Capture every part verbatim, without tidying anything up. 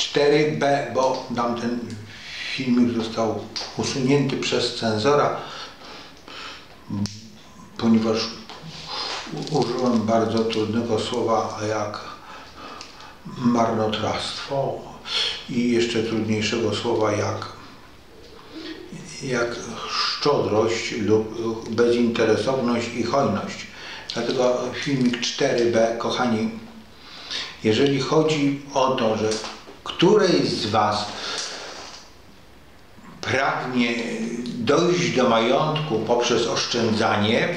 cztery B, bo tamten filmik został usunięty przez cenzora, ponieważ użyłem bardzo trudnego słowa jak marnotrawstwo i jeszcze trudniejszego słowa jak, jak szczodrość lub bezinteresowność i hojność. Dlatego filmik cztery B, kochani, jeżeli chodzi o to, że któryś z Was pragnie dojść do majątku poprzez oszczędzanie,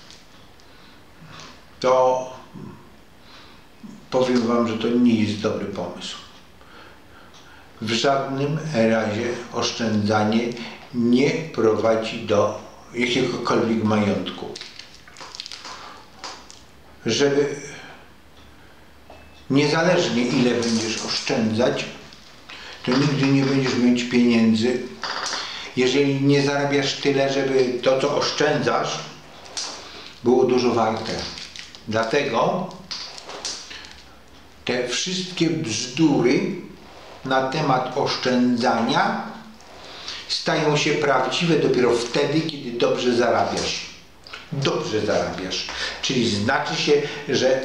to powiem Wam, że to nie jest dobry pomysł. W żadnym razie oszczędzanie nie prowadzi do jakiegokolwiek majątku. Żeby niezależnie ile będziesz oszczędzać, to nigdy nie będziesz mieć pieniędzy, jeżeli nie zarabiasz tyle, żeby to, co oszczędzasz, było dużo warte. Dlatego te wszystkie bzdury na temat oszczędzania stają się prawdziwe dopiero wtedy, kiedy dobrze zarabiasz. Dobrze zarabiasz. Czyli znaczy się, że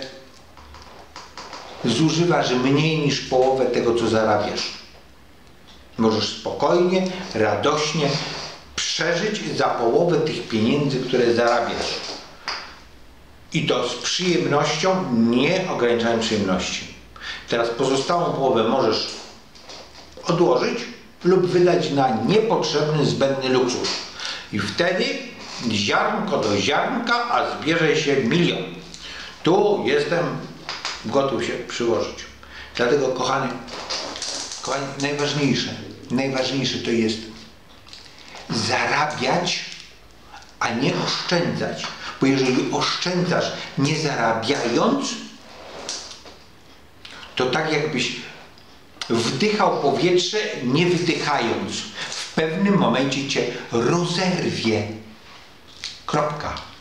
zużywasz mniej niż połowę tego, co zarabiasz. Możesz spokojnie, radośnie przeżyć za połowę tych pieniędzy, które zarabiasz. I to z przyjemnością, nie ograniczając przyjemności. Teraz pozostałą połowę możesz odłożyć lub wydać na niepotrzebny, zbędny luksus. I wtedy ziarnko do ziarnka, a zbierze się milion. Tu jestem gotów się przyłożyć. Dlatego, kochany, kochani, najważniejsze, najważniejsze to jest zarabiać, a nie oszczędzać. Bo jeżeli oszczędzasz nie zarabiając, to tak jakbyś wdychał powietrze nie wydychając. W pewnym momencie cię rozerwie. Kropka.